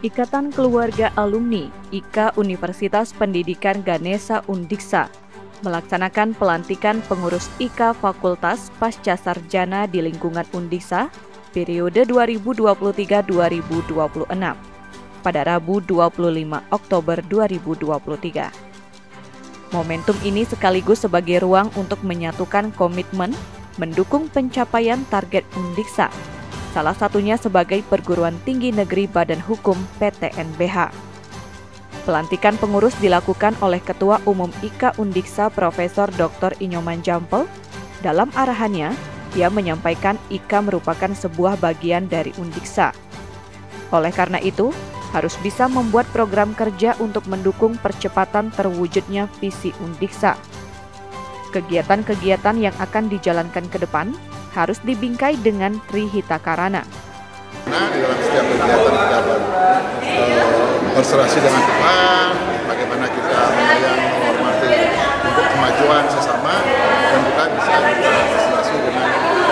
Ikatan Keluarga Alumni IKA Universitas Pendidikan Ganesha Undiksa melaksanakan pelantikan pengurus IKA Fakultas Pasca Sarjana di lingkungan Undiksa periode 2023-2026 pada Rabu 25 Oktober 2023. Momentum ini sekaligus sebagai ruang untuk menyatukan komitmen mendukung pencapaian target Undiksa, salah satunya sebagai perguruan tinggi negeri Badan Hukum PTNBH. Pelantikan pengurus dilakukan oleh Ketua Umum IKA Undiksa Profesor Dr. Inyoman Jampel. Dalam arahannya, ia menyampaikan IKA merupakan sebuah bagian dari Undiksa. Oleh karena itu, harus bisa membuat program kerja untuk mendukung percepatan terwujudnya visi Undiksa. Kegiatan-kegiatan yang akan dijalankan ke depan harus dibingkai dengan Trihita Karana. Nah, di dalam setiap kegiatan kita berserasi dengan Tuhan, bagaimana kita menyayangi, menghormati untuk kemajuan sesama, dan juga bisa berserasi dengan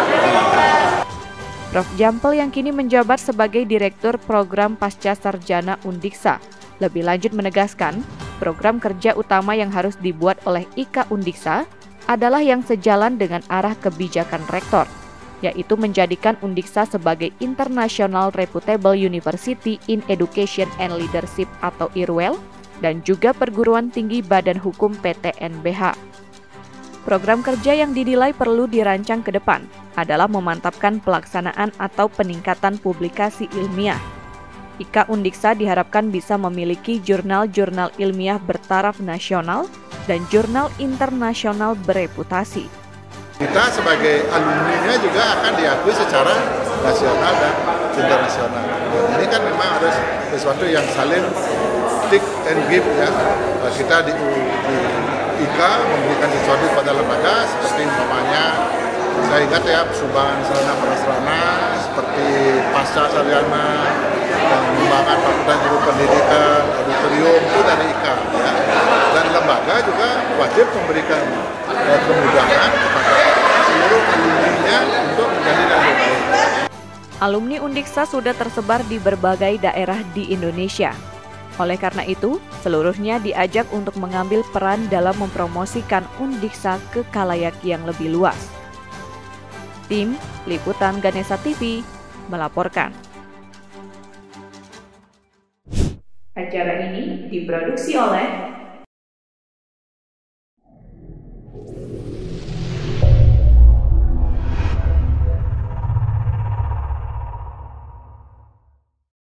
Prof. Jampel yang kini menjabat sebagai Direktur Program Pasca Sarjana Undiksa, lebih lanjut menegaskan, program kerja utama yang harus dibuat oleh IKA Undiksa adalah yang sejalan dengan arah kebijakan Rektor, yaitu menjadikan Undiksa sebagai International Reputable University in Education and Leadership atau IRWEL, dan juga perguruan tinggi Badan Hukum PTNBH. Program kerja yang dinilai perlu dirancang ke depan adalah memantapkan pelaksanaan atau peningkatan publikasi ilmiah. IKA Undiksa diharapkan bisa memiliki jurnal-jurnal ilmiah bertaraf nasional dan jurnal internasional bereputasi. Kita sebagai alumninya juga akan diakui secara nasional dan internasional. Ini kan memang harus sesuatu yang saling take and give ya. Kita di IKA memberikan sesuatu pada lembaga seperti umpamanya, saya ingat ya, sumbangan sarana prasarana seperti pasca sarjana dan pengembangan fakultas guru pendidikan, auditorium itu dari IKA ya. Dan lembaga juga wajib memberikan kemudahan kepada seluruh alumninya untuk menjadi lebih baik. Alumni Undiksa sudah tersebar di berbagai daerah di Indonesia. Oleh karena itu, seluruhnya diajak untuk mengambil peran dalam mempromosikan Undiksa ke khalayak yang lebih luas. Tim Liputan Ganesha TV melaporkan. Acara ini diproduksi oleh